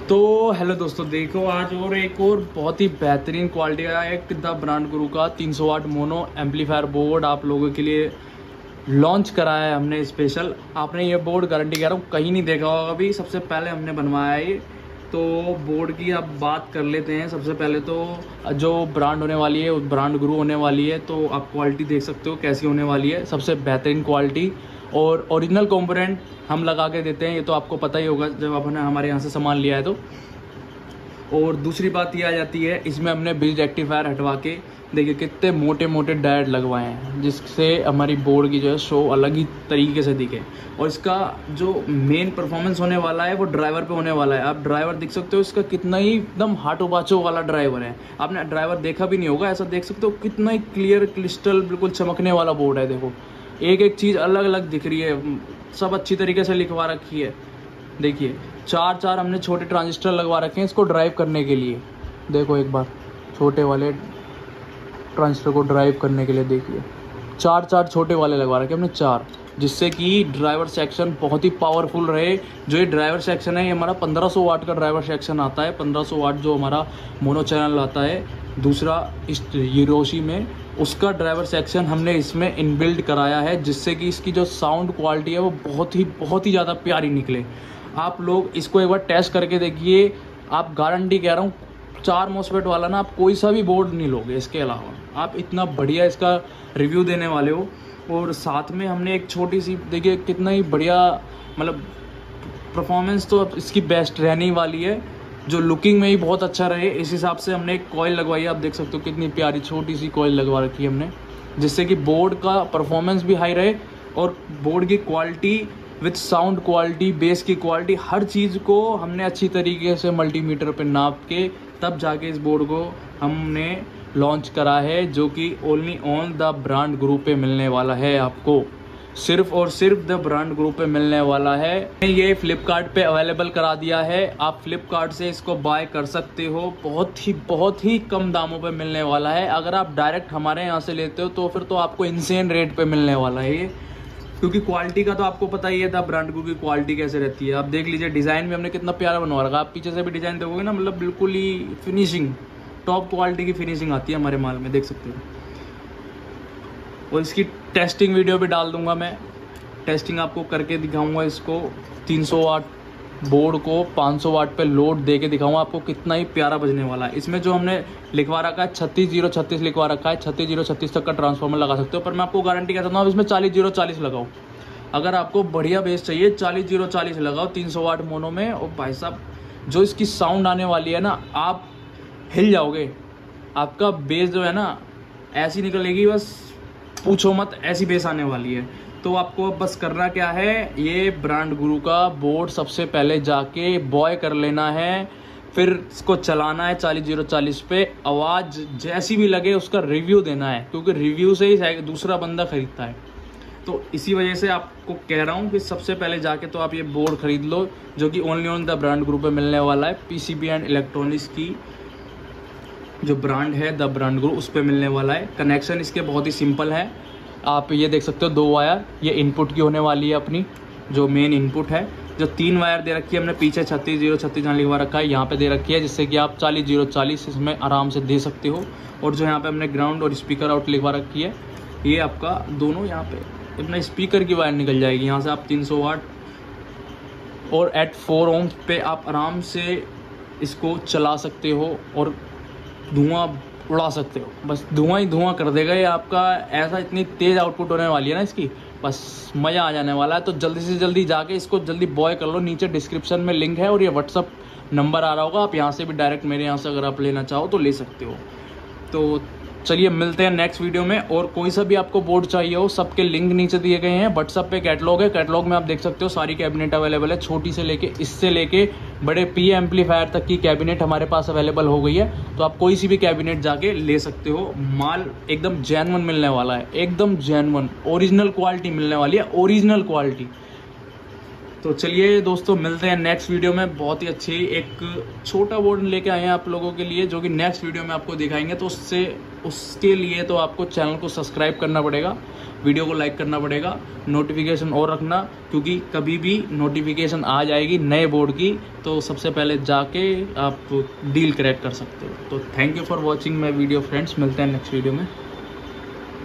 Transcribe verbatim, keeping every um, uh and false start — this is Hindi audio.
तो हेलो दोस्तों, देखो आज और एक और बहुत ही बेहतरीन क्वालिटी का एक द ब्रांड गुरु का तीन सौ वाट मोनो एम्पलीफायर बोर्ड आप लोगों के लिए लॉन्च कराया है हमने स्पेशल। आपने ये बोर्ड गारंटी कह रहा हूँ कहीं नहीं देखा होगा अभी, सबसे पहले हमने बनवाया है ये। तो बोर्ड की अब बात कर लेते हैं। सबसे पहले तो जो ब्रांड होने वाली है वो ब्रांड गुरु होने वाली है, तो आप क्वालिटी देख सकते हो कैसी होने वाली है। सबसे बेहतरीन क्वालिटी और ओरिजिनल कंपोनेंट हम लगा के देते हैं, ये तो आपको पता ही होगा जब आपने हमारे यहाँ से सामान लिया है तो। और दूसरी बात ये आ जाती है, इसमें हमने ब्रिज रेक्टिफायर हटवा के देखिए कितने मोटे मोटे डायट लगवाए हैं, जिससे हमारी बोर्ड की जो है शो अलग ही तरीके से दिखे। और इसका जो मेन परफॉर्मेंस होने वाला है वो ड्राइवर पे होने वाला है। आप ड्राइवर देख सकते हो, इसका कितना ही एकदम हाथो बाचो वाला ड्राइवर है। आपने ड्राइवर देखा भी नहीं होगा, ऐसा देख सकते हो कितना ही क्लियर क्रिस्टल बिल्कुल चमकने वाला बोर्ड है। देखो एक एक चीज़ अलग अलग दिख रही है, सब अच्छी तरीके से लिखवा रखी है। देखिए चार चार हमने छोटे ट्रांजिस्टर लगवा रखे हैं इसको ड्राइव करने के लिए। देखो एक बार छोटे वाले ट्रांजिस्टर को ड्राइव करने के लिए देखिए चार चार छोटे वाले लगवा रखे हमने चार, जिससे कि ड्राइवर सेक्शन बहुत ही पावरफुल रहे। जो ये ड्राइवर सेक्शन है ये हमारा पंद्रह सौ वाट का ड्राइवर सेक्शन आता है। पंद्रह सौ वाट जो हमारा मोनो चैनल आता है दूसरा इस हीरोशी में, उसका ड्राइवर सेक्शन हमने इसमें इनबिल्ड कराया है, जिससे कि इसकी जो साउंड क्वालिटी है वो बहुत ही बहुत ही ज़्यादा प्यारी निकले। आप लोग इसको एक बार टेस्ट करके देखिए, आप गारंटी कह रहा हूँ चार मॉसफेट वाला ना आप कोई सा भी बोर्ड नहीं लोगे इसके अलावा। आप इतना बढ़िया इसका रिव्यू देने वाले हो। और साथ में हमने एक छोटी सी देखिए कितना ही बढ़िया मतलब परफॉर्मेंस तो अब इसकी बेस्ट रहने वाली है, जो लुकिंग में ही बहुत अच्छा रहे इस हिसाब से हमने एक कॉइल लगवाई है। आप देख सकते हो कितनी प्यारी छोटी सी कॉइल लगवा रखी है हमने, जिससे कि बोर्ड का परफॉर्मेंस भी हाई रहे और बोर्ड की quality with sound quality, base की क्वालिटी, हर चीज़ को हमने अच्छी तरीके से मल्टीमीटर पे नाप के तब जाके इस बोर्ड को हमने लॉन्च करा है, जो कि ओनली ऑन द ब्रांड गुरु पे मिलने वाला है। आपको सिर्फ और सिर्फ द ब्रांड ग्रुप पे मिलने वाला है। ये फ्लिपकार्ट पे अवेलेबल करा दिया है, आप फ्लिपकार्ट से इसको बाय कर सकते हो। बहुत ही बहुत ही कम दामों पे मिलने वाला है। अगर आप डायरेक्ट हमारे यहाँ से लेते हो तो फिर तो आपको इनसेन रेट पे मिलने वाला है ये, क्योंकि क्वालिटी का तो आपको पता ही है द ब्रांड ग्रुप की क्वालिटी कैसे रहती है। आप देख लीजिए डिज़ाइन भी हमने कितना प्यारा बनवा रखा है। आप पीछे से भी डिज़ाइन देखोगे ना, मतलब बिल्कुल ही फिनिशिंग टॉप क्वालिटी की फिनिशिंग आती है हमारे माल में, देख सकते हो। और इसकी टेस्टिंग वीडियो भी डाल दूंगा मैं, टेस्टिंग आपको करके दिखाऊंगा। इसको तीन सौ वाट बोर्ड को पाँच सौ वाट पे लोड दे के दिखाऊंगा आपको कितना ही प्यारा बजने वाला है। इसमें जो हमने लिखवा रखा है छत्तीस जीरो छत्तीस लिखवा रखा है, छत्तीस जीरो छत्तीस तक का ट्रांसफार्मर लगा सकते हो। पर मैं आपको गारंटी कहता हूँ आप इसमें चालीस जीरो चालीस लगाओ। अगर आपको बढ़िया बेस चाहिए चालीस जीरो चालीस लगाओ तीन सौ वाट मोनो में। और भाई साहब जो इसकी साउंड आने वाली है ना, आप हिल जाओगे। आपका बेस जो है ना ऐसी निकलेगी, बस पूछो मत, ऐसी बेस आने वाली है। तो आपको बस करना क्या है, ये ब्रांड गुरु का बोर्ड सबसे पहले जाके बॉय कर लेना है, फिर इसको चलाना है चालीस जीरो चालीस पे। आवाज़ जैसी भी लगे उसका रिव्यू देना है, क्योंकि रिव्यू से ही दूसरा बंदा खरीदता है। तो इसी वजह से आपको कह रहा हूँ कि सबसे पहले जाके तो आप ये बोर्ड खरीद लो, जो कि only on the brand group पे मिलने वाला है। पीसीबी एंड इलेक्ट्रॉनिक्स की जो ब्रांड है द ब्रांड ग्रुप, उस पर मिलने वाला है। कनेक्शन इसके बहुत ही सिंपल है, आप ये देख सकते हो दो वायर, ये इनपुट की होने वाली है अपनी जो मेन इनपुट है। जो तीन वायर दे रखी है हमने पीछे छत्तीस जीरो छत्तीस जहाँ लिखवा रखा है यहाँ पे दे रखी है, जिससे कि आप चालीस जीरो चालीस इसमें आराम से दे सकते हो। और जो यहाँ पे हमने ग्राउंड और स्पीकर आउट लिखवा रखी है, ये आपका दोनों यहाँ पे अपना स्पीकर की वायर निकल जाएगी। यहाँ से आप तीन सौ वाट और एट फोर ओम पे आप आराम से इसको चला सकते हो और धुआं उड़ा सकते हो। बस धुआं ही धुआं कर देगा ये आपका। ऐसा इतनी तेज़ आउटपुट होने वाली है ना इसकी, बस मज़ा आ जाने वाला है। तो जल्दी से जल्दी जाके इसको जल्दी बॉय कर लो। नीचे डिस्क्रिप्शन में लिंक है और ये व्हाट्सअप नंबर आ रहा होगा, आप यहाँ से भी डायरेक्ट मेरे यहाँ से अगर आप लेना चाहो तो ले सकते हो। तो चलिए मिलते हैं नेक्स्ट वीडियो में। और कोई सा भी आपको बोर्ड चाहिए हो, सबके लिंक नीचे दिए गए हैं। व्हाट्सअप पे कैटलॉग है, कैटलॉग में आप देख सकते हो सारी कैबिनेट अवेलेबल है, छोटी से लेके इससे लेके बड़े पी एम्पलीफायर तक की कैबिनेट हमारे पास अवेलेबल हो गई है। तो आप कोई सी भी कैबिनेट जाके ले सकते हो। माल एकदम जेन्युइन मिलने वाला है, एकदम जेन्युइन ओरिजिनल क्वालिटी मिलने वाली है, ओरिजिनल क्वालिटी। तो चलिए दोस्तों मिलते हैं नेक्स्ट वीडियो में। बहुत ही अच्छी एक छोटा बोर्ड लेके आए हैं आप लोगों के लिए, जो कि नेक्स्ट वीडियो में आपको दिखाएंगे। तो उससे उसके लिए तो आपको चैनल को सब्सक्राइब करना पड़ेगा वीडियो को लाइक करना पड़ेगा, नोटिफिकेशन और रखना, क्योंकि कभी भी नोटिफिकेशन आ जाएगी नए बोर्ड की तो सबसे पहले जाके आप डील क्रैक कर सकते हो। तो thank you for watching my video friends, मिलते हैं नेक्स्ट वीडियो में।